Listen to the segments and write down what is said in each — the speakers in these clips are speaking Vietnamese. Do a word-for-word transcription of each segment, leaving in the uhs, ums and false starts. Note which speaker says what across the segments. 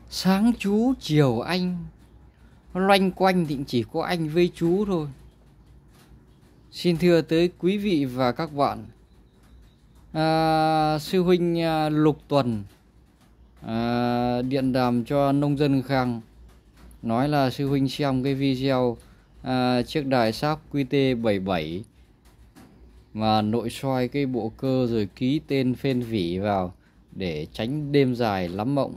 Speaker 1: Sáng chú chiều anh, loanh quanh thì chỉ có anh với chú thôi. Xin thưa tới quý vị và các bạn, à, sư huynh à, Lục Tuần à, điện đàm cho nông dân Khang, nói là sư huynh xem cái video à, chiếc đài sáp Q T bảy bảy mà nội soi cái bộ cơ rồi ký tên phên vỉ vào để tránh đêm dài lắm mộng.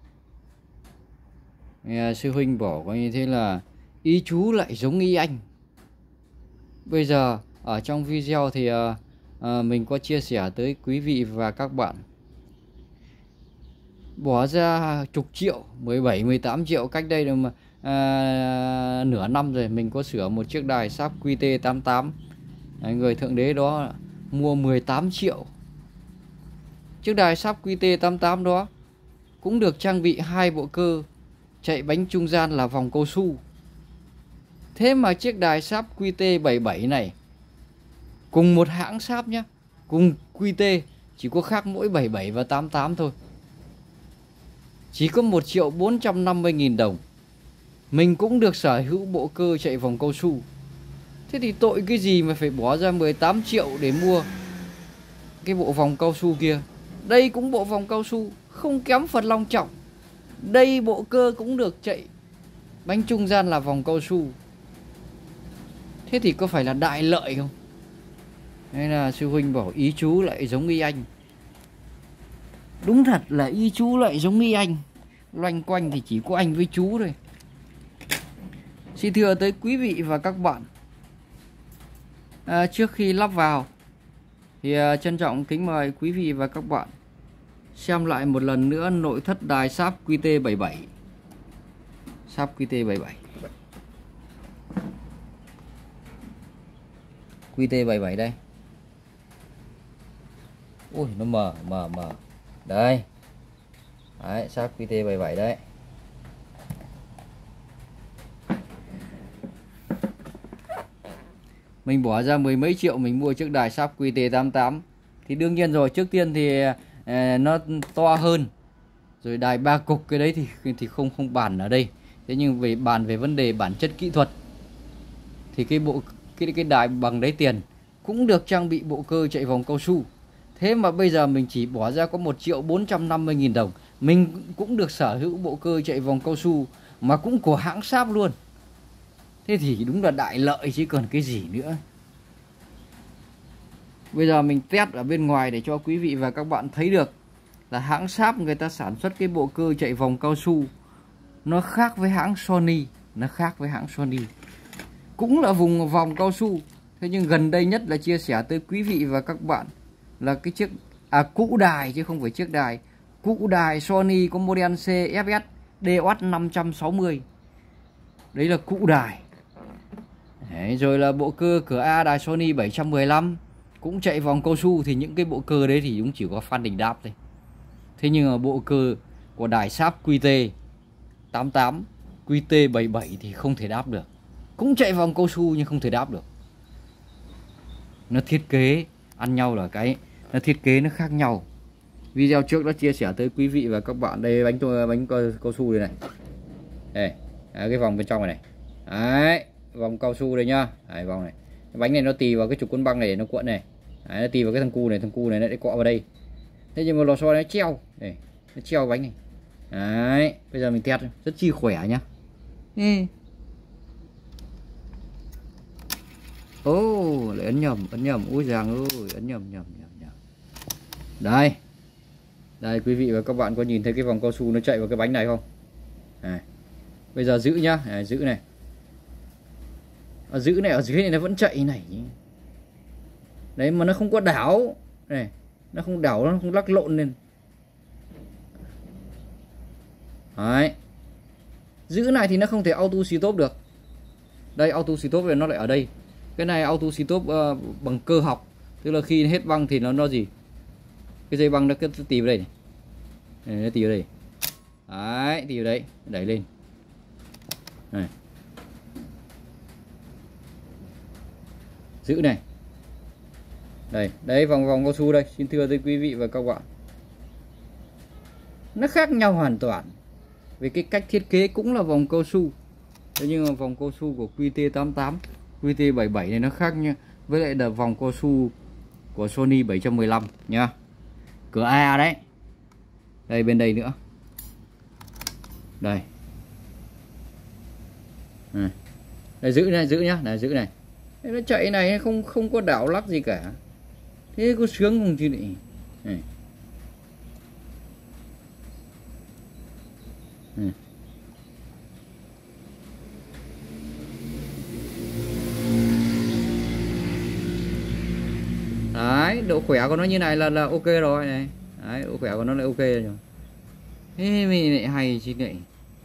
Speaker 1: Nghe sư huynh bỏ coi như thế là ý chú lại giống ý anh. Bây giờ ở trong video thì à, à, mình có chia sẻ tới quý vị và các bạn, bỏ ra chục triệu, mười bảy mười tám triệu cách đây mà à, nửa năm rồi mình có sửa một chiếc đài sáp Q T tám tám. Đấy, người thượng đế đó mua mười tám triệu. Chiếc đài sáp Q T tám tám đó cũng được trang bị hai bộ cơ, chạy bánh trung gian là vòng cao su. Thế mà chiếc đài sáp Q T bảy bảy này, cùng một hãng sáp nhé, cùng Q T, chỉ có khác mỗi bảy bảy và tám tám thôi, chỉ có một triệu bốn trăm năm mươi nghìn đồng, mình cũng được sở hữu bộ cơ chạy vòng cao su. Thế thì tội cái gì mà phải bỏ ra mười tám triệu để mua cái bộ vòng cao su kia. Đây cũng bộ vòng cao su, không kém phần long trọng. Đây bộ cơ cũng được chạy bánh trung gian là vòng cao su. Thế thì có phải là đại lợi không? Nên là sư huynh bảo ý chú lại giống ý anh. Đúng thật là ý chú lại giống ý anh. Loanh quanh thì chỉ có anh với chú thôi. Xin thưa tới quý vị và các bạn, à, trước khi lắp vào thì à, trân trọng kính mời quý vị và các bạn xem lại một lần nữa nội thất đài sáp Q T bảy bảy. Sáp Q T bảy bảy, Q T bảy bảy đây. Ui nó mờ mờ mờ. Đây. Đấy, sáp Q T bảy bảy đấy. Mình bỏ ra mười mấy triệu mình mua chiếc đài sáp Q T tám tám. Thì đương nhiên rồi, trước tiên thì eh, nó to hơn. Rồi đài ba cục cái đấy thì thì không không bàn ở đây. Thế nhưng về bàn về vấn đề bản chất kỹ thuật thì cái bộ cái cái đài bằng đấy tiền cũng được trang bị bộ cơ chạy vòng cao su. Thế mà bây giờ mình chỉ bỏ ra có một triệu bốn trăm năm mươi nghìn đồng, mình cũng được sở hữu bộ cơ chạy vòng cao su mà cũng của hãng sáp luôn. Thế thì đúng là đại lợi chứ còn cái gì nữa. Bây giờ mình test ở bên ngoài để cho quý vị và các bạn thấy được là hãng sáp người ta sản xuất cái bộ cơ chạy vòng cao su nó khác với hãng Sony. Nó khác với hãng Sony, cũng là vùng vòng cao su. Thế nhưng gần đây nhất là chia sẻ tới quý vị và các bạn là cái chiếc à cũ đài chứ không phải chiếc đài. Cũ đài Sony có model C F S D O S năm trăm sáu mươi. Đấy là cũ đài. Đấy, rồi là bộ cơ cửa A đài Sony bảy trăm mười lăm cũng chạy vòng cao su. Thì những cái bộ cơ đấy thì cũng chỉ có Phan Đình Đáp thôi. Thế nhưng mà bộ cơ của đài sáp Q T tám tám, Q T bảy bảy thì không thể đáp được. Cũng chạy vòng cao su nhưng không thể đáp được. Nó thiết kế ăn nhau là cái nó thiết kế nó khác nhau. Video trước đã chia sẻ tới quý vị và các bạn. Đây bánh bánh cao su đây này. Đây, đấy, cái vòng bên trong này này. Đấy, vòng cao su đây nhá. Đấy, vòng này. Cái bánh này nó tì vào cái trục cuốn băng này để nó cuộn này. Đấy, nó tì vào cái thằng cu này, thằng cu này nó để cọ vào đây. Thế nhưng mà lò xo nó treo. Đây, nó treo bánh này. Đấy, bây giờ mình test rất chi khỏe nhá. Ừ. Ô, oh, lại ấn nhầm, ấn nhầm. Ui giàng ơi, ấn nhầm, nhầm, nhầm, nhầm. Đây. Đây, quý vị và các bạn có nhìn thấy cái vòng cao su nó chạy vào cái bánh này không? Này. Bây giờ giữ nhá, này, giữ này. Ở giữ này, ở dưới này nó vẫn chạy này. Đấy, mà nó không có đảo. Này, nó không đảo, nó không lắc lộn lên. Đấy. Giữ này thì nó không thể auto stop được. Đây, auto stop này nó lại ở đây. Cái này auto stop uh, bằng cơ học. Tức là khi hết băng thì nó nó gì? Cái dây băng nó cứ tì vào đây này. Này, nó tì vào đây. Đấy, tì vào đấy, đẩy lên. Này. Giữ này. Đây, đấy vòng vòng cao su đây, xin thưa tới quý vị và các bạn. Nó khác nhau hoàn toàn. Về cái cách thiết kế cũng là vòng cao su. Thế nhưng mà vòng cao su của Q T tám tám, Q T bảy mươi bảy này nó khác nha. Với lại là vòng cao su của Sony bảy một lăm nhá. Cửa A đấy. Đây bên đây nữa. Đây. À. Đây giữ này, giữ nhá, này giữ này. Nó chạy này không không có đảo lắc gì cả. Thế có sướng không chứ này. Này. Này. Đấy, độ khỏe của nó như này là là ok rồi này. Đấy, độ khỏe của nó là ok rồi. Thế mình lại hay chứ này.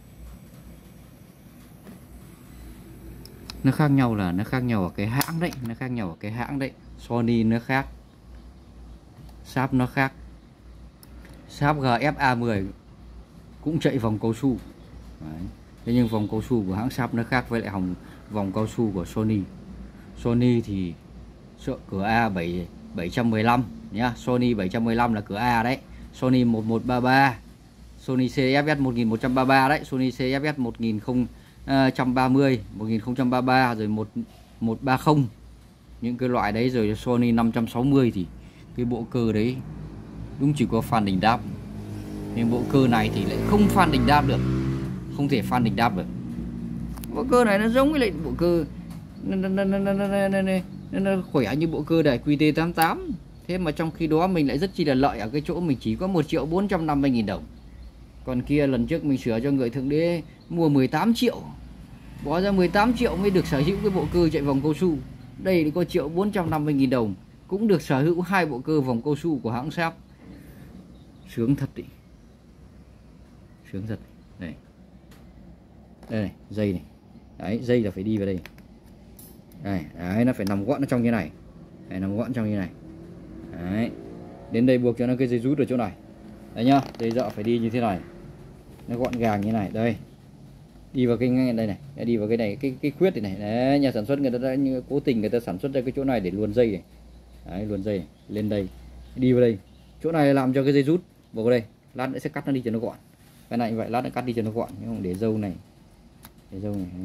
Speaker 1: Nó khác nhau là nó khác nhau ở cái hãng đấy, nó khác nhau ở cái hãng đấy. Sony nó khác, Sharp nó khác. Sharp G F A mười cũng chạy vòng cao su. Đấy. Thế nhưng vòng cao su của hãng Sharp nó khác với lại hòng vòng cao su của Sony. Sony thì sợ cửa A bảy bảy một lăm nhá, Sony bảy một lăm là cửa A đấy. Sony một một ba ba, Sony C F S một một ba ba đấy, Sony C F S một nghìn không trăm ba mươi, một nghìn không trăm ba mươi ba rồi một một ba không. Những cái loại đấy rồi Sony năm trăm sáu mươi thì cái bộ cơ đấy đúng chỉ có phan đỉnh đáp. Nhưng bộ cơ này thì lại không phan đỉnh đáp được. Không thể phan đỉnh đáp được. Bộ cơ này nó giống với lại bộ cơ nó, nó, nó, nó, nó, nó, nó, nó, nó khỏe như bộ cơ đài Q T tám tám. Thế mà trong khi đó mình lại rất chi là lợi ở cái chỗ mình chỉ có một triệu bốn trăm năm mươi nghìn đồng. Còn kia lần trước mình sửa cho người thượng đế mua mười tám triệu. Bỏ ra mười tám triệu mới được sở hữu cái bộ cơ chạy vòng cao su. Đây thì có triệu bốn trăm năm mươi nghìn đồng cũng được sở hữu hai bộ cơ vòng cao su của hãng Sharp. Sướng thật đi. Sướng thật. Đây. Đây này, dây này. Đấy, dây là phải đi vào đây. Đây, đấy, nó phải nằm gọn ở trong như này. Đấy, nằm gọn trong như này. Đấy. Đến đây buộc cho nó cái dây rút ở chỗ này. Đấy nhá, dây dọ phải đi như thế này. Nó gọn gàng như này, đây. Đi vào cái ngay đây này, đi vào cái này, cái cái khuyết này này. Đấy, nhà sản xuất người ta đã như cố tình người ta sản xuất ra cái chỗ này để luồn dây này. Đấy, luồn dây này. Lên đây. Đi vào đây. Chỗ này làm cho cái dây rút vào đây. Lát nữa sẽ cắt nó đi cho nó gọn. Cái này vậy, lát nữa cắt đi cho nó gọn, nhưng không để dâu này. Để dâu này. Đấy.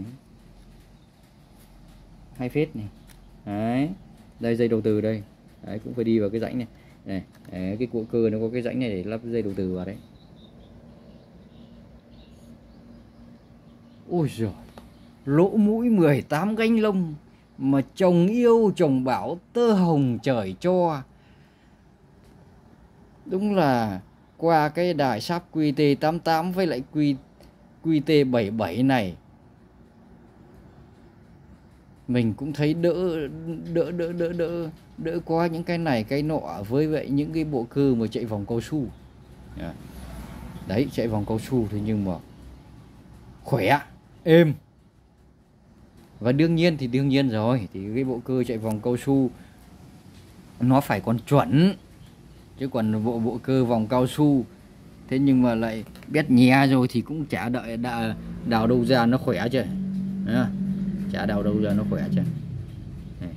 Speaker 1: Hai phết này. Đấy. Đây dây đầu từ đây. Đấy, cũng phải đi vào cái rãnh này. Này, đấy, cái cụa cơ nó có cái rãnh này để lắp dây đầu từ vào đấy. Ôi giời, lỗ mũi mười tám gánh lông mà chồng yêu chồng bảo tơ hồng trời cho. Đúng là qua cái đài Sharp Q T tám tám với lại Q, Q T bảy bảy này mình cũng thấy đỡ đỡ đỡ đỡ đỡ đỡ qua những cái này cái nọ với vậy những cái bộ cơ mà chạy vòng cao su. Đấy, chạy vòng cao su thì nhưng mà khỏe, êm. Và đương nhiên thì đương nhiên rồi, thì cái bộ cơ chạy vòng cao su nó phải còn chuẩn. Chứ còn bộ bộ cơ vòng cao su thế nhưng mà lại bét nhẹ rồi thì cũng chả đợi đã, đào đâu ra nó khỏe chứ. À, chả đào đâu ra nó khỏe chứ. Đây.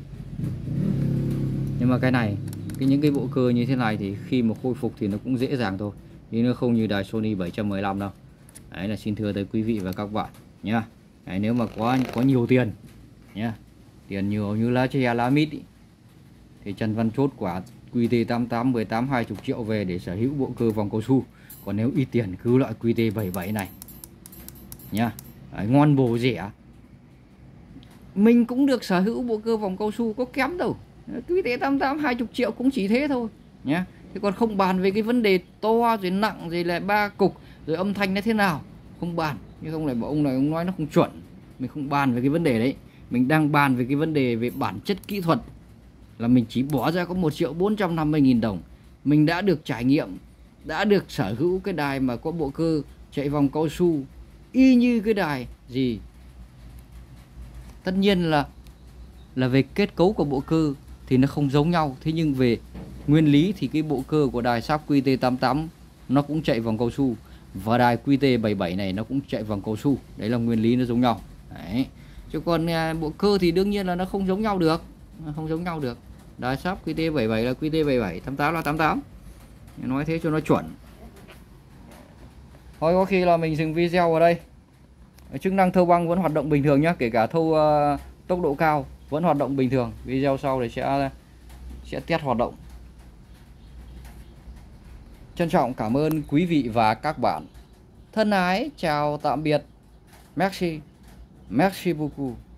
Speaker 1: Nhưng mà cái này, cái những cái bộ cơ như thế này thì khi mà khôi phục thì nó cũng dễ dàng thôi. Nhưng nó không như đài Sony bảy một lăm đâu. Đấy là xin thưa tới quý vị và các bạn nhá. Đấy, nếu mà có có nhiều tiền nhá, tiền nhiều như lá tre lá mít ý, thì Trần Văn chốt quả Q T tám tám mười tám hai mươi triệu về để sở hữu bộ cơ vòng cao su. Còn nếu ít tiền cứ loại Q T bảy bảy này nhá. Đấy, ngon bổ rẻ. Mình cũng được sở hữu bộ cơ vòng cao su có kém đâu. Q T tám tám hai mươi triệu cũng chỉ thế thôi nhá. Thế còn không bàn về cái vấn đề to rồi nặng rồi lại ba cục rồi âm thanh nó thế nào, không bàn. Nhưng không lại bảo ông này ông nói nó không chuẩn. Mình không bàn về cái vấn đề đấy. Mình đang bàn về cái vấn đề về bản chất kỹ thuật. Là mình chỉ bỏ ra có một triệu bốn trăm năm mươi nghìn đồng. Mình đã được trải nghiệm, đã được sở hữu cái đài mà có bộ cơ chạy vòng cao su y như cái đài gì. Tất nhiên là là về kết cấu của bộ cơ thì nó không giống nhau. Thế nhưng về nguyên lý thì cái bộ cơ của đài Sharp Q T tám tám nó cũng chạy vòng cao su. Và đài Q T bảy bảy này nó cũng chạy vòng cao su. Đấy là nguyên lý nó giống nhau. Đấy. Chứ còn bộ cơ thì đương nhiên là nó không giống nhau được. Nó không giống nhau được. Đài Sharp Q T bảy bảy là Q T bảy bảy, tám tám là tám tám. Nói thế cho nó chuẩn. Thôi có khi là mình dừng video ở đây. Chức năng thâu băng vẫn hoạt động bình thường nhé, kể cả thâu uh, tốc độ cao vẫn hoạt động bình thường. Video sau thì sẽ sẽ test hoạt động. Trân trọng cảm ơn quý vị và các bạn. Thân ái chào tạm biệt. Merci. Merci beaucoup.